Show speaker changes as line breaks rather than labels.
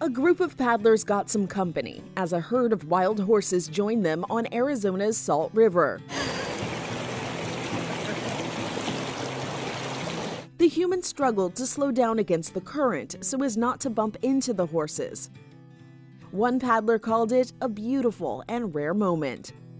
A group of paddlers got some company as a herd of wild horses joined them on Arizona's Salt River. The humans struggled to slow down against the current so as not to bump into the horses. One paddler called it a beautiful and rare moment.